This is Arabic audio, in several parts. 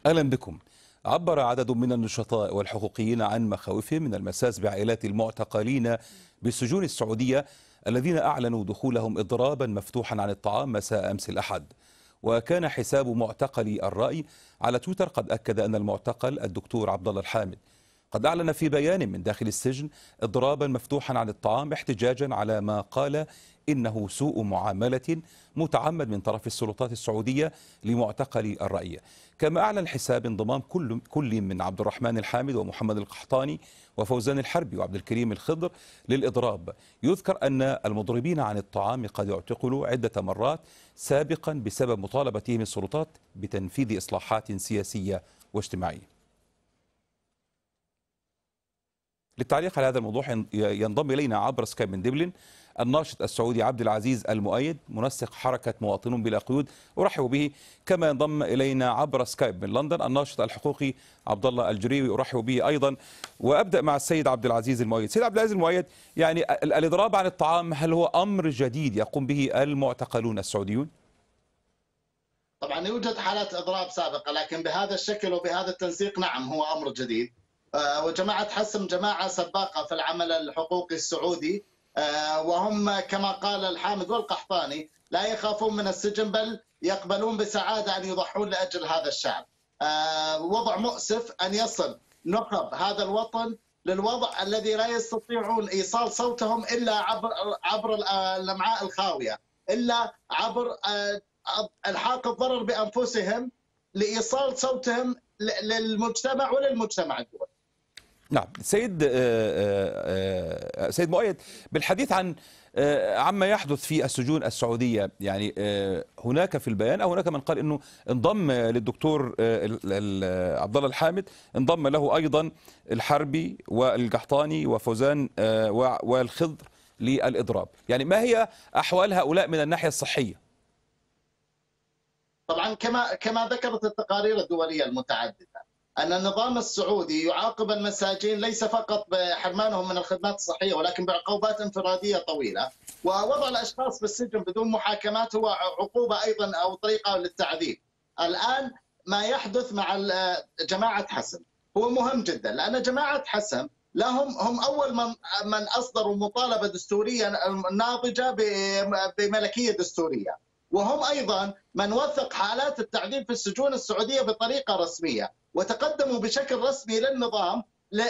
أهلا بكم. عبر عدد من النشطاء والحقوقيين عن مخاوفهم من المساس بعائلات المعتقلين بالسجون السعودية الذين أعلنوا دخولهم إضرابا مفتوحا عن الطعام مساء أمس الأحد. وكان حساب معتقلي الرأي على تويتر قد أكد أن المعتقل الدكتور عبد الله الحامد قد أعلن في بيان من داخل السجن إضرابا مفتوحا عن الطعام احتجاجا على ما قال إنه سوء معاملة متعمد من طرف السلطات السعودية لمعتقلي الرأي. كما أعلن الحساب انضمام كل من عبد الرحمن الحامد ومحمد القحطاني وفوزان الحربي وعبد الكريم الخضر للإضراب. يذكر أن المضربين عن الطعام قد اعتقلوا عدة مرات سابقا بسبب مطالبتهم السلطات بتنفيذ إصلاحات سياسية واجتماعية. للتعليق على هذا الموضوع ينضم إلينا عبر سكايب من دبلن الناشط السعودي عبد العزيز المؤيد منسق حركة مواطنون بلا قيود، أرحب به. كما ينضم إلينا عبر سكايب من لندن الناشط الحقوقي عبد الله الجريوي، أرحب به أيضا. وأبدأ مع السيد عبد العزيز المؤيد. سيد عبد العزيز المؤيد، يعني الإضراب عن الطعام هل هو أمر جديد يقوم به المعتقلون السعوديون؟ طبعا يوجد حالات إضراب سابقة، لكن بهذا الشكل وبهذا التنسيق نعم هو أمر جديد. وجماعة حسم جماعة سباقة في العمل الحقوقي السعودي، وهم كما قال الحامد والقحطاني لا يخافون من السجن بل يقبلون بسعادة أن يضحون لأجل هذا الشعب. وضع مؤسف أن يصل نخب هذا الوطن للوضع الذي لا يستطيعون إيصال صوتهم إلا عبر الأمعاء الخاوية، إلا عبر الحاق الضرر بأنفسهم لإيصال صوتهم للمجتمع وللمجتمع الدولي. نعم سيد مؤيد، بالحديث عما يحدث في السجون السعودية، يعني هناك في البيان أو هناك من قال أنه انضم للدكتور عبد الله الحامد، انضم له أيضا الحربي والقحطاني وفوزان والخضر للإضراب. يعني ما هي أحوال هؤلاء من الناحية الصحية؟ طبعا كما ذكرت التقارير الدولية المتعددة أن النظام السعودي يعاقب المساجين ليس فقط بحرمانهم من الخدمات الصحية ولكن بعقوبات انفرادية طويلة، ووضع الأشخاص بالسجن بدون محاكمات هو عقوبة أيضا أو طريقة للتعذيب. الآن ما يحدث مع جماعة حسم هو مهم جدا، لأن جماعة حسم هم أول من أصدروا مطالبة دستورية ناضجة بملكية دستورية، وهم أيضا من وثق حالات التعذيب في السجون السعودية بطريقة رسمية، وتقدموا بشكل رسمي للنظام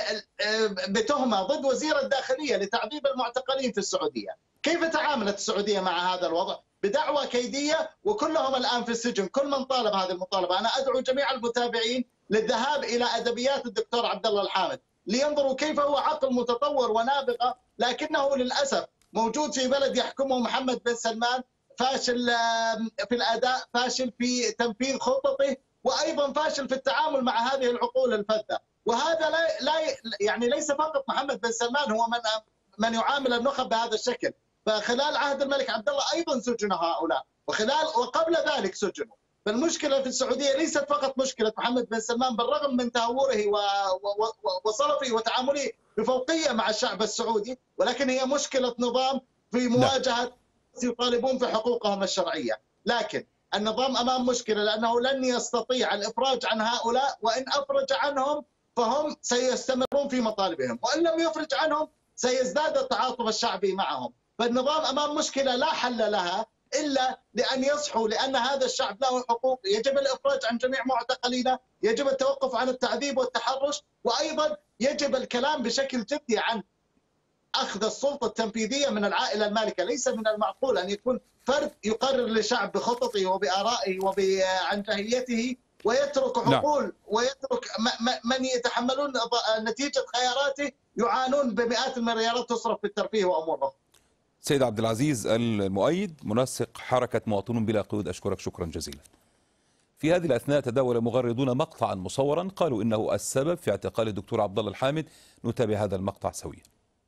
بتهمة ضد وزير الداخلية لتعذيب المعتقلين في السعودية. كيف تعاملت السعودية مع هذا الوضع؟ بدعوى كيدية، وكلهم الآن في السجن، كل من طالب هذه المطالبة. أنا أدعو جميع المتابعين للذهاب إلى أدبيات الدكتور عبد الله الحامد لينظروا كيف هو عقل متطور ونابغة، لكنه للأسف موجود في بلد يحكمه محمد بن سلمان، فاشل في الأداء، فاشل في تنفيذ خططه، وأيضا فاشل في التعامل مع هذه العقول الفذة. وهذا يعني ليس فقط محمد بن سلمان هو من يعامل النخب بهذا الشكل، فخلال عهد الملك عبد الله أيضا سجنوا هؤلاء، وقبل ذلك سجنوا. فالمشكلة في السعودية ليست فقط مشكلة محمد بن سلمان، بالرغم من تهوره وصرفه وتعامله بفوقية مع الشعب السعودي، ولكن هي مشكلة نظام في مواجهة يطالبون في حقوقهم الشرعية. لكن النظام أمام مشكلة، لأنه لن يستطيع الإفراج عن هؤلاء، وإن أفرج عنهم فهم سيستمرون في مطالبهم، وإن لم يفرج عنهم سيزداد التعاطف الشعبي معهم. فالنظام أمام مشكلة لا حل لها إلا لأن يصحوا، لأن هذا الشعب له حقوق، يجب الإفراج عن جميع معتقلينه، يجب التوقف عن التعذيب والتحرش، وأيضا يجب الكلام بشكل جدي عن أخذ السلطة التنفيذية من العائلة المالكة. ليس من المعقول أن يكون فرد يقرر لشعب بخططه وبآرائه وبعنجهيته، ويترك عقول ويترك من يتحملون نتيجة خياراته يعانون بمئات المليارات تصرف في الترفيه وأمور أخرى. سيد عبد العزيز المؤيد منسق حركة مواطنون بلا قيود، أشكرك شكرا جزيلا. في هذه الأثناء تداول مغردون مقطعا مصورا قالوا إنه السبب في اعتقال الدكتور عبد الله الحامد. نتابع هذا المقطع سويا.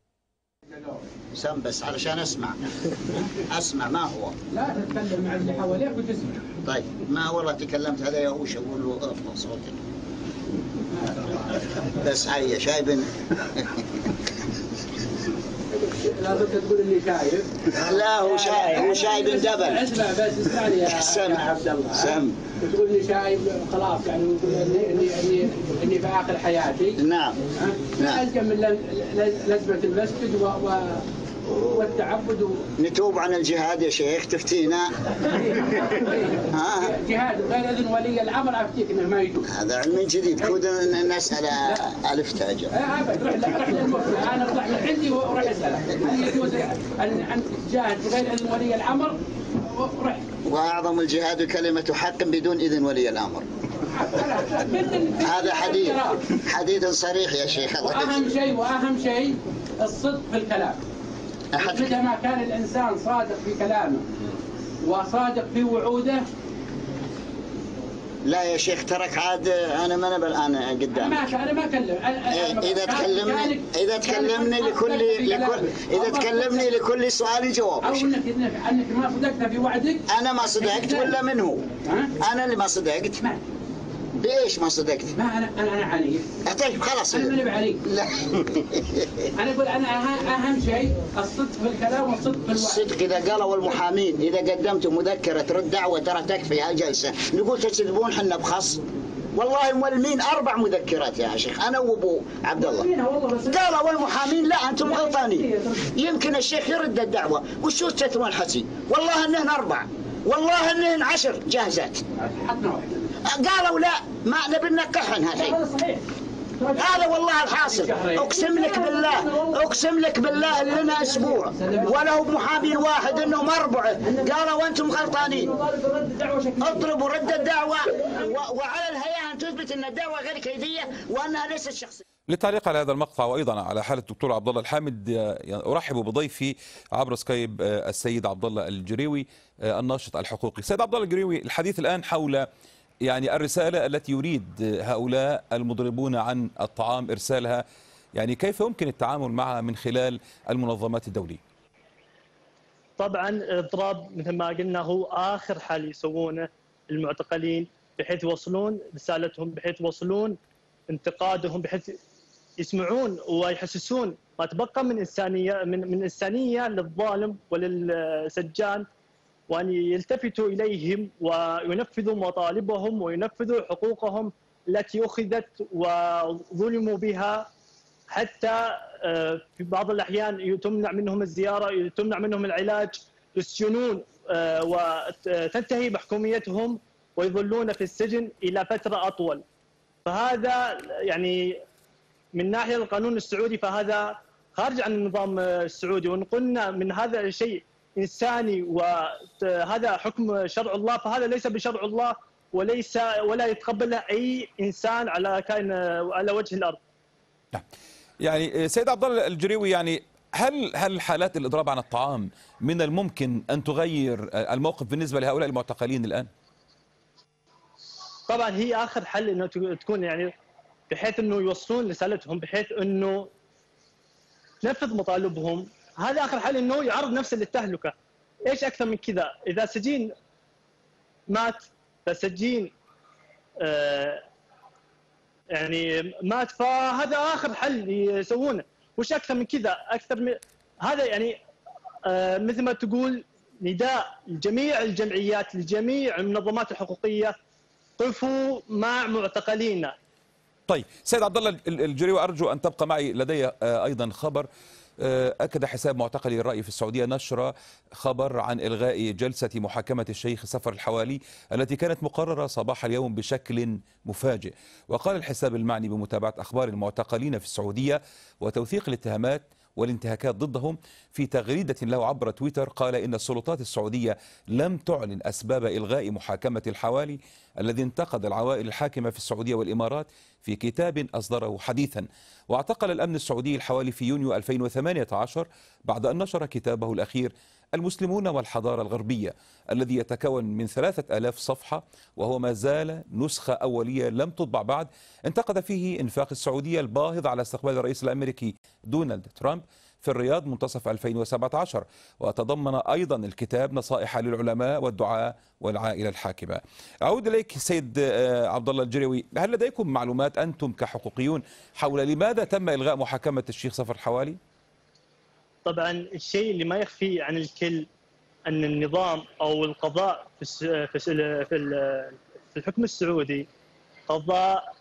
سم بس علشان اسمع ما هو. لا تتكلم مع اللي حواليك وتسمع. طيب ما والله تكلمت هذا يهوش اقول له ارفع صوتك. بس هيا شايب. لا بد تقول اللي شايب. لا هو شايب، هو شايب الجبل. اسمع بس اسمعني يا سم عبد الله. سم وتقول لي شايب خلاص يعني وتقول اني في اخر حياتي. نعم. ما الزم من لزمه المسجد والتعبد نتوب عن الجهاد يا شيخ تفتينا. جهاد غير اذن ولي الامر افتيك انه ما يجوز. هذا علم جديد كود نسال الافتاء. ابد روح للمفتي انا اطلع من عندي وروح اساله هل يجوز ان تجاهد بغير اذن ولي الامر؟ روح. واعظم الجهاد كلمه حق بدون اذن ولي الامر. هذا حديث صريح يا شيخ. واهم شيء الصدق في الكلام. متى ما كان الانسان صادق في كلامه وصادق في وعوده. لا يا شيخ ترك عاد انا ما نبل انا قدام. انا ما اكلم. اذا تكلمني لكل سؤال جواب. او انك ما صدقت في وعدك. انا ما صدقت ولا من هو؟ انا اللي ما صدقت. بإيش ما صدقت؟ ما أنا عنيف. طيب خلاص. أنا ماني بعنيف. لا. أنا أقول أنا أهم شيء الصدق في الكلام والصدق في الوعد. الصدق إذا قالوا المحامين إذا قدمتوا مذكرة رد دعوة ترى تكفي هالجلسة، نقول تكذبون حنا بخص. والله مولمين 4 مذكرات يا شيخ أنا وأبو عبد الله. قالوا المحامين لا أنتم غلطانين. يمكن الشيخ يرد الدعوة، وشو تترون الحكي؟ والله إنهن 4، والله إنهن 10 جاهزات. قالوا لا ما نبي ننقحن هالحين. هذا والله الحاصل. اقسم لك بالله لنا اسبوع وله محامي واحد انهم 4 قالوا وانتم غلطانين. اطلبوا رد الدعوه وعلى الهيئه ان تثبت ان الدعوه غير كيفيه وانها ليست شخصيه. للتعليق على هذا المقطع وايضا على حاله الدكتور عبد الله الحامد ارحب بضيفي عبر سكايب السيد عبد الله الجريوي الناشط الحقوقي. سيد عبد الله الجريوي، الحديث الان حول يعني الرسالة التي يريد هؤلاء المضربون عن الطعام إرسالها، يعني كيف يمكن التعامل معها من خلال المنظمات الدولية؟ طبعا اضراب مثل ما قلنا هو آخر حل يسوونه المعتقلين بحيث يوصلون رسالتهم، بحيث يوصلون انتقادهم، بحيث يسمعون ويحسسون ما تبقى من إنسانية للظالم وللسجان، وأن يلتفتوا إليهم وينفذوا مطالبهم وينفذوا حقوقهم التي أخذت وظلموا بها، حتى في بعض الأحيان تمنع منهم الزيارة، تمنع منهم العلاج، يسجنون وتنتهي محكوميتهم ويظلون في السجن إلى فترة أطول. فهذا يعني من ناحية القانون السعودي فهذا خارج عن النظام السعودي، وإن قلنا من هذا الشيء إنساني وهذا حكم شرع الله فهذا ليس بشرع الله ولا يتقبله أي إنسان على كائن على وجه الأرض. يعني سيد عبد الله الجريوي، يعني هل حالات الإضراب عن الطعام من الممكن أن تغير الموقف بالنسبة لهؤلاء المعتقلين الآن؟ طبعا هي آخر حل إنه تكون يعني بحيث إنه يوصلون رسالتهم، بحيث إنه تنفذ مطالبهم. هذا آخر حل إنه يعرض نفسه للتهلكة. إيش أكثر من كذا؟ إذا سجين مات فسجين يعني مات فهذا آخر حل يسوونه. وش أكثر من كذا؟ أكثر من هذا يعني مثل ما تقول نداء لجميع الجمعيات لجميع المنظمات الحقوقية، قفوا مع معتقلينا. طيب سيد عبد الله الجريوي، أرجو أن تبقى معي، لدي أيضا خبر. أكد حساب معتقلي الرأي في السعودية نشر خبر عن إلغاء جلسة محاكمة الشيخ سفر الحوالي التي كانت مقررة صباح اليوم بشكل مفاجئ. وقال الحساب المعني بمتابعة أخبار المعتقلين في السعودية وتوثيق الاتهامات والانتهاكات ضدهم في تغريدة له عبر تويتر، قال إن السلطات السعودية لم تعلن أسباب إلغاء محاكمة الحوالي الذي انتقد العوائل الحاكمة في السعودية والإمارات في كتاب أصدره حديثا. واعتقل الأمن السعودي الحوالي في يونيو 2018 بعد أن نشر كتابه الأخير المسلمون والحضارة الغربية الذي يتكون من 3000 صفحة، وهو ما زال نسخة أولية لم تطبع بعد. انتقد فيه إنفاق السعودية الباهظ على استقبال الرئيس الأمريكي دونالد ترامب في الرياض منتصف 2017، وتضمن أيضا الكتاب نصائح للعلماء والدعاء والعائلة الحاكمة. أعود إليك سيد عبد الله الجريوي، هل لديكم معلومات أنتم كحقوقيون حول لماذا تم إلغاء محاكمة الشيخ سفر الحوالي؟ طبعا الشيء اللي ما يخفي عن الكل أن النظام أو القضاء في في الحكم السعودي قضاء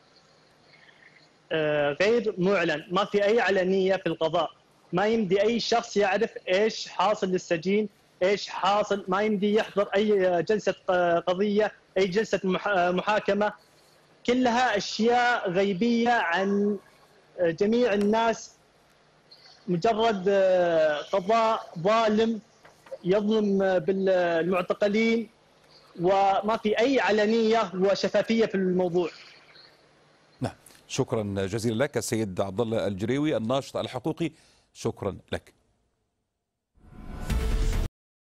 غير معلن، ما في أي علنية في القضاء، ما يمدي أي شخص يعرف إيش حاصل للسجين، إيش حاصل، ما يمدي يحضر أي جلسة قضية، أي جلسة محاكمة، كلها أشياء غيبية عن جميع الناس، مجرد قضاء ظالم يظلم بالمعتقلين، وما في أي علنية وشفافية في الموضوع. نعم، شكرا جزيلا لك السيد عبد الله الجريوي الناشط الحقوقي، شكرا لك.